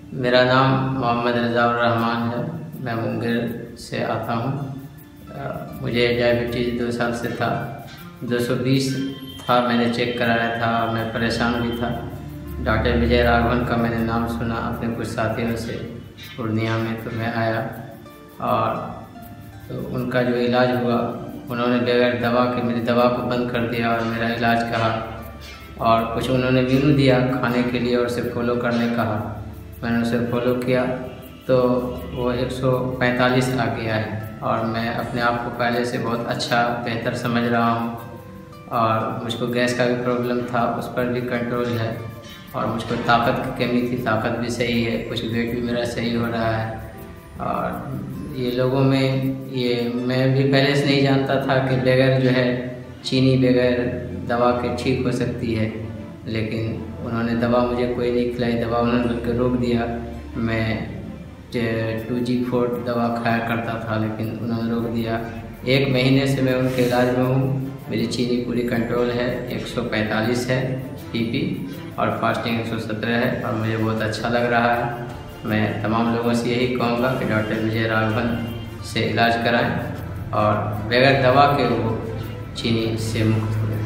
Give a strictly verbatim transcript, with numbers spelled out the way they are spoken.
मेरा नाम मोहम्मद रज़ाउर रहमान है। मैं मुंगेर से आता हूँ। मुझे डायबिटीज़ दो साल से था, दो सौ बीस था। मैंने चेक कराया था और मैं परेशान भी था। डॉक्टर विजय राघवन का मैंने नाम सुना अपने कुछ साथियों से पूर्णिया में, तो मैं आया और तो उनका जो इलाज हुआ, उन्होंने बगैर दवा के मेरी दवा को बंद कर दिया और मेरा इलाज कहा और कुछ उन्होंने मेनू दिया खाने के लिए और उसे फॉलो करने कहा। मैंने उसे फॉलो किया तो वो एक सौ पैंतालीस आ गया है और मैं अपने आप को पहले से बहुत अच्छा बेहतर समझ रहा हूँ। और मुझको गैस का भी प्रॉब्लम था, उस पर भी कंट्रोल है और मुझको ताकत की कमी थी, ताकत भी सही है, कुछ वेट भी मेरा सही हो रहा है। और ये लोगों में ये मैं भी पहले से नहीं जानता था कि बगैर जो है चीनी बगैर दवा के ठीक हो सकती है, लेकिन उन्होंने दवा मुझे कोई नहीं खिलाई, दवा उन्होंने बल्कि रोक दिया। मैं टू जी फोर दवा खाया करता था लेकिन उन्होंने रोक दिया। एक महीने से मैं उनके इलाज में हूँ। मेरी चीनी पूरी कंट्रोल है, एक सौ पैंतालीस है पीपी और फास्टिंग एक सौ सत्रह है और मुझे बहुत अच्छा लग रहा है। मैं तमाम लोगों से यही कहूँगा कि डॉक्टर विजय राघवन से इलाज कराएं और बगैर दवा के वो चीनी से मुक्त हो।